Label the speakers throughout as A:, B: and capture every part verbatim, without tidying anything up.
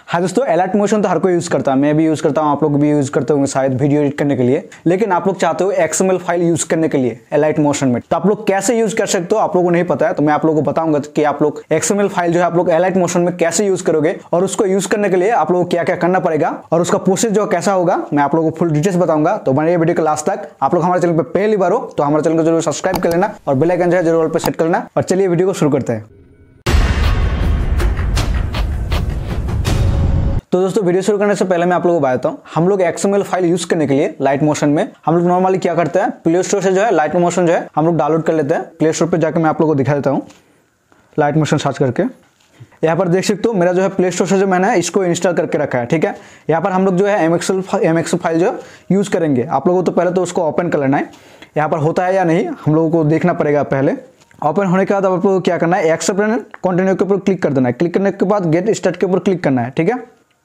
A: हाँ दोस्तों, elite motion तो हर कोई यूज करता है, मैं भी यूज करता हूँ, आप लोग भी यूज करते होंगे शायद वीडियो एडिट करने के लिए। लेकिन आप लोग चाहते हो एक्सएमएल फाइल यूज करने के लिए एलाइट मोशन में, तो आप लोग कैसे यूज कर सकते हो आप लोगों को नहीं पता है, तो मैं आप लोगों को बताऊंगा कि आप लोग एक्सएमएल फाइल जो है आप लोग एलाइट मोशन में कैसे यूज करोगे और उसको यूज करने के लिए आप लोगों को क्या क्या करना पड़ेगा और उसका प्रोसेस जो कैसा होगा, मैं आप लोगों को फुल डिटेल्स बताऊंगा। तो बने वीडियो के लास्ट तक। आप लोग हमारे चैनल पर पहली बार हो तो हमारे चैनल को जरूर सब्सक्राइब कर लेना और बेल आइकन जो है जरूर ऑल पे सेट कर लेना। और चलिए वीडियो को शुरू करते हैं। तो दोस्तों, वीडियो शुरू करने से पहले मैं आप लोगों को बताता हूँ, हम लोग एक्सएमएल फाइल यूज करने के लिए लाइट मोशन में हम लोग नॉर्मली क्या करते हैं, प्ले स्टोर से जो है लाइट मोशन जो है हम लोग डाउनलोड कर लेते हैं। प्ले स्टोर पे जाकर मैं आप लोगों को दिखा देता हूँ, लाइट मोशन सर्च करके यहाँ पर देख सकते हो मेरा जो है प्ले स्टोर से जो मैंने इसको इंस्टॉल करके रखा है। ठीक है, यहाँ पर हम लोग जो है एमएक्सएल एमएक्सएल फाइल जो यूज करेंगे। आप लोगों को तो पहले तो उसको ओपन कर लेना है, यहाँ पर होता है या नहीं हम लोगों को देखना पड़ेगा। पहले ओपन होने के बाद आप लोगों को क्या करना है, एक्सेप्ट एंड कंटिन्यू के ऊपर क्लिक कर देना है। क्लिक करने के बाद गेट स्टार्ट के ऊपर क्लिक करना है। ठीक है,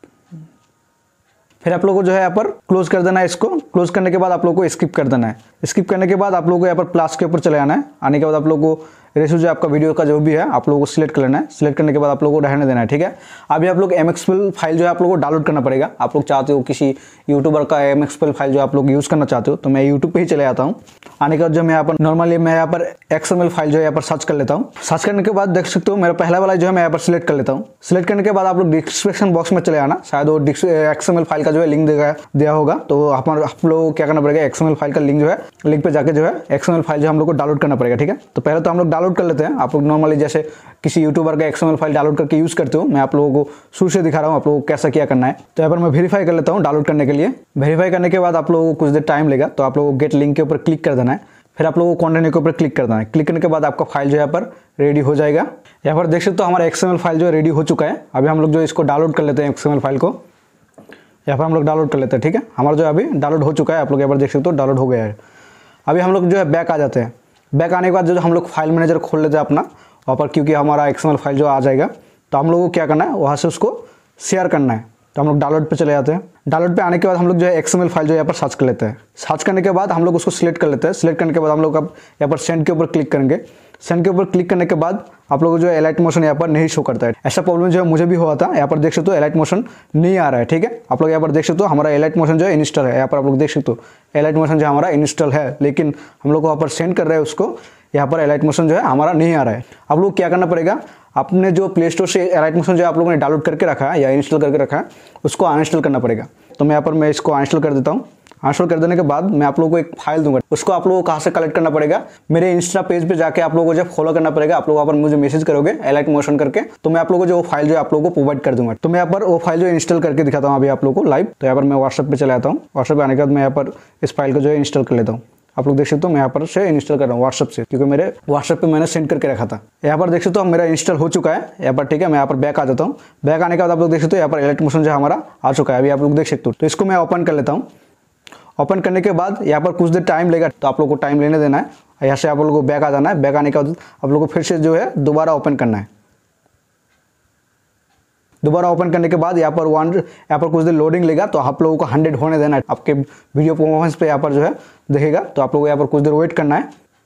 A: फिर आप लोगों को जो है यहाँ पर क्लोज कर देना है। इसको क्लोज करने के बाद आप लोगों को स्किप कर देना है। स्किप करने के बाद आप लोगों को यहाँ पर प्लस के ऊपर चले आना है। आने के बाद आप लोगों को रेशो जो आपका वीडियो का जो भी है आप लोगों को सिलेक्ट कर लेना है। सिलेक्ट करने के बाद आप लोगों को रहने देना है। ठीक है, अभी आप लोग एमएक्सएल फाइल जो है आप लोगों को डाउनलोड करना पड़ेगा। आप लोग चाहते हो किसी यूट्यूबर का एमएक्सएल फाइल जो आप लोग यूज़ करना चाहते हो, तो मैं यूट्यूब पे ही चले आता हूँ। आने के बाद जो मैं यहाँ पर नॉर्मली मैं यहाँ पर एक्सएमएल फाइल जो है यहाँ पर सर्च कर लेता हूँ। सर्च करने के बाद देख सकते हो मेरा पहला वाला जो है मैं यहाँ पर सिलेक्ट कर लेता हूँ। सिलेक्ट करने के बाद आप लोग डिस्क्रिप्शन बॉक्स में चले आना, शायद वो एक्सएमएल फाइल का जो है लिंक दिया होगा, तो आप लोग क्या करना पड़ेगा, एक्सएमएल फाइल का लिंक जो है लिंक पे जाके जो है एक्सएमएल फाइल जो हम लोग को डाउनलोड करना पड़ेगा। ठीक है, तो पहले तो हम लोग डाउनलोड कर लेते हैं। आप लोग नॉर्मली जैसे किसी यूट्यूबर का एक्सएमएल फाइल डाउनलोड करके यूज करते हो, मैं आप लोगों को शुरू से दिखा रहा हूँ आप लोगों को कैसा क्या करना है। तो यहाँ पर मैं वेरीफाई कर लेता हूँ डाउनलोड करने के लिए। वेरीफाई करने के बाद आप लोगों को कुछ देर टाइम लेगा, तो आप लोगों को गेट लिंक के ऊपर क्लिक कर देना है। फिर आप लोगों को कंटिन्यू के ऊपर क्लिक कर देना है। क्लिक करने के बाद आपका फाइल जो है यहाँ पर रेडी हो जाएगा। यहाँ पर देख सकते हो हमारा एक्सएमएल फाइल जो है रेडी हो चुका है। अभी हम लोग जो इसको डाउनलोड कर लेते हैं एक्सएमएल फाइल को, यहाँ पर हम लोग डाउनलोड कर लेते हैं। ठीक है, हमारा जो अभी डाउनलोड हो चुका है, आप लोग यहाँ पर देख सकते हो डाउनलोड हो गया है। अभी हम लोग जो है बैक आ जाते हैं। बैक आने के बाद जो हम लोग फाइल मैनेजर खोल लेते हैं अपना वहाँ पर, क्योंकि हमारा एक्सएमएल फाइल जो आ जाएगा, तो हम लोगों को क्या करना है, वहाँ से उसको शेयर करना है। तो हम लोग डाउनलोड पे चले जाते हैं। डाउनलोड पे आने के बाद हम लोग जो है एक्सएमएल फाइल जो यहाँ पर सर्च कर लेते हैं। सर्च करने के बाद हम लोग उसको सिलेक्ट कर लेते हैं। सिलेक्ट करने के बाद हम लोग अब यहाँ पर सेंड के ऊपर क्लिक करेंगे। सेंड के ऊपर क्लिक करने के बाद आप लोगों को जो है एलाइट मोशन यहाँ पर नहीं शो करता है। ऐसा प्रॉब्लम जो है मुझे भी हुआ था। यहाँ पर देख सकते हो एलाइट मोशन नहीं आ रहा है। ठीक है, आप लोग यहाँ पर देख सकते हो हमारा एलाइट मोशन जो है इंस्टॉल है। यहाँ पर आप लोग देख सकते हो एलाइट मोशन जो हमारा इंस्टॉल है, लेकिन हम लोग वहाँ पर सेंड कर रहे हैं उसको, यहाँ पर एलाइट मोशन जो है हमारा नहीं आ रहा है। आप लोग क्या करना पड़ेगा, अपने जो प्ले स्टोर से एलाइट मोशन जो आप लोगों ने डाउनलोड करके रखा है या इंस्टॉल करके रखा है उसको अनइंस्टॉल करना पड़ेगा। तो मैं यहाँ पर मैं इसको अनइंस्टॉल कर देता हूँ। अनइंस्टॉल कर देने के बाद मैं आप लोगों को एक फाइल दूंगा, उसको आप लोगों को कहाँ से कलेक्ट करना पड़ेगा, मेरे इंस्टा पेज पे जाके आप लोगों को जब फॉलो करना पड़ेगा। आप लोग वहाँ पर मुझे मैसेज करोगे एलाइट मोशन करके, तो मैं आप लोगों को जो फाइल जो आप लोगों को प्रोवाइड कर दूंगा। तो मैं यहाँ पर वो फाइल जो इंस्टॉल करके दिखाता हूँ अभी आप लोगों को लाइव। तो यहाँ पर मैं व्हाट्सएप पे चला आता हूँ। व्हाट्सएप पे आने के बाद मैं यहाँ पर इस फाइल को जो है इंस्टॉल कर लेता हूँ। आप लोग देख सकते हो मैं यहाँ पर से इंस्टॉल कर रहा हूँ व्हाट्सएप से, क्योंकि मेरे व्हाट्सएप पे मैंने सेंड करके रखा था। यहाँ पर देख सकते हो मेरा इंस्टॉल हो चुका है यहाँ पर। ठीक है, मैं यहाँ पर बैक आ जाता हूँ। बैक आने के बाद आप लोग देख सकते हो यहाँ पर एलाइट मोशन जो हमारा आ चुका है, अभी आप लोग देख सकते हो। तो इसको मैं ओपन कर लेता हूँ। ओपन करने के बाद यहाँ पर कुछ देर टाइम लेगा, तो आप लोग को टाइम लेने देना है। यहाँ से आप लोगों को बैक आ जाना है। बैक आने के बाद आप लोग को फिर से जो है दोबारा ओपन करना है। दोबारा ओपन करने के बाद यहाँ पर वन यहाँ पर कुछ देर लोडिंग लेगा, तो आप लोगों को हंड्रेड होने देना है। आपके वीडियो परफॉर्मेंस पे यहाँ पर जो है देखेगा, तो आप लोगों को यहाँ पर कुछ देर वेट करना है।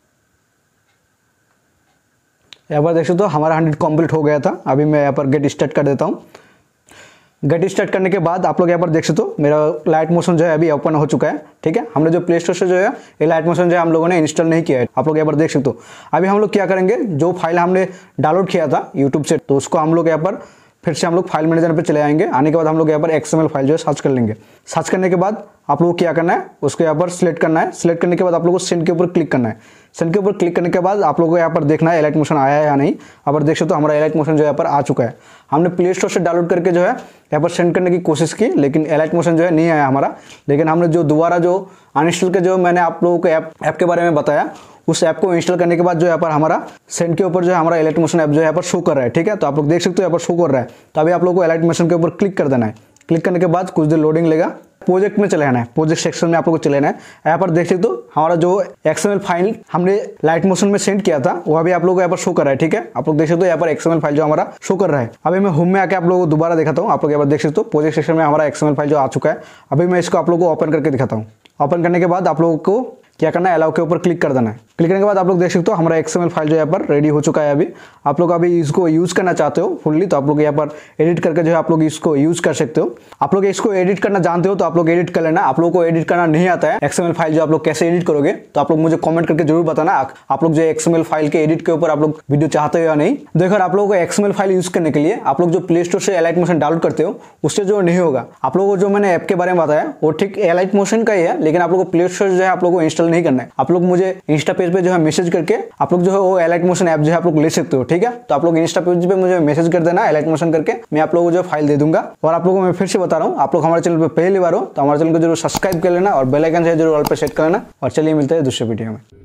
A: यहाँ पर देख सकते हो हमारा हंड्रेड कंप्लीट हो गया था। अभी मैं यहाँ पर गेट स्टार्ट कर देता हूँ। गेट स्टार्ट करने के बाद आप लोग यहाँ पर देख सकते हो मेरा लाइट मोशन जो है अभी ओपन हो चुका है। ठीक है, हमने जो प्ले स्टोर से जो है ये लाइट मोशन जो है हम लोगों ने इंस्टॉल नहीं किया है। आप लोग यहाँ पर देख सकते हो। अभी हम लोग क्या करेंगे, जो फाइल हमने डाउनलोड किया था यूट्यूब से, तो उसको हम लोग यहाँ पर फिर से हम लोग फाइल मैनेजर पे चले आएंगे। आने के बाद हम लोग यहाँ पर एक्सएमएल फाइल जो है सर्च कर लेंगे। सर्च करने के बाद आप लोगों को क्या करना है, उसको यहाँ पर सिलेक्ट करना है। सिलेक्ट करने के बाद आप लोगों को सेंड के ऊपर क्लिक करना है। सेंड के ऊपर क्लिक करने के बाद आप लोगों को यहाँ पर देखना है एलाइट मोशन आया है या नहीं। यहाँ पर देख सकते हो हमारा एलाइट मोशन जो यहाँ पर आ चुका है। हमने प्ले स्टोर से डाउनलोड करके जो है यहाँ पर सेंड करने की कोशिश की, लेकिन एलाइट मोशन जो है नहीं आया हमारा। लेकिन हमने जो दोबारा जो अनइंस्टॉल के जो मैंने आप लोगों को ऐप ऐप के बारे में बताया, उस ऐप को इंस्टॉल करने के बाद जो यहाँ पर हमारा सेंड के ऊपर जो है हमारा एलाइट मोशन ऐप जो है यहाँ पर शो कर रहा है। ठीक है, तो आप लोग देख सकते हो यहाँ पर शो कर रहा है। तो अभी आप लोगों को एलाइट मोशन के ऊपर क्लिक कर देना है। क्लिक करने के बाद कुछ देर लोडिंग लेगा। प्रोजेक्ट में चले आना है, प्रोजेक्ट सेक्शन में आप लोगों को चले आना है। यहाँ पर देख सकते हो हमारा जो एक्सएमएल फाइल हमने लाइट मोशन में सेंड किया था वो अभी आप लोगों को यहाँ पर शो कर रहा है। ठीक है, आप लोग देख सकते हो यहाँ पर एक्सएमएल फाइल जो हमारा शो कर रहा है। अभी मैं होम में आके आप लोगों को दोबारा दिखाता हूँ। आप लोग यहाँ पर देख सकते हो प्रोजेक्ट सेक्शन में हमारा एक्सएमएल फाइल जो आ चुका है। अभी मैं इसको आप लोगों को ओपन करके दिखाता हूँ। ओपन करने के बाद आप लोगों को क्या करना है, अलाउ के ऊपर क्लिक कर देना है। क्लिक करने के बाद आप लोग देख सकते हो हमारा एक्सएमएल फाइल जो यहाँ पर रेडी हो चुका है। अभी आप लोग अभी इसको यूज करना चाहते हो फुल्ली, तो आप लोग यहाँ पर एडिट करके जो है आप लोग इसको यूज कर सकते हो। आप लोग इसको एडिट करना जानते हो तो आप लोग एडिट कर लेना। आप लोग को एडिट करना नहीं आता है एक्सएमएल फाइल जो आप लोग कैसे एडिट करोगे, तो आप लोग मुझे कमेंट करके जरूर बताना आप लोग जो एक्सएमएल फाइल के एडिट के ऊपर आप लोग वीडियो चाहते हो या नहीं। देखो आप लोगों को एक्सएमएल फाइल यूज करने के लिए आप लोग जो प्ले स्टोर से एलाइट मोशन डाउनलोड करते हो उससे जो नहीं होगा। आप लोगों को जो मैंने ऐप के बारे में बताया वो ठीक एलाइट मोशन का ही है, लेकिन आप लोग को प्ले स्टोर जो है आप लोग को इंस्टॉल नहीं करना है। आप लोग मुझे इंस्टा पेज पे जो है मैसेज करके आप लोग जो है वो एलाइट मोशन ऐप जो है आप लोग ले सकते हो, ठीक है। तो आप लोग इंस्टा पेज पे मुझे मैसेज कर देना एलाइट मोशन करके, मैं आप लोगों को जो फाइल दे दूंगा। और आप लोगों को मैं फिर से बता रहा हूँ, आप लोग हमारे चैनल पे पहली बार हो तो हमारे चैनल को जरूर सब्सक्राइब कर लेना और बेल आइकन से जरूर ऑल पे सेट कर लेना। और चलिए मिलते हैं दूसरे वीडियो में।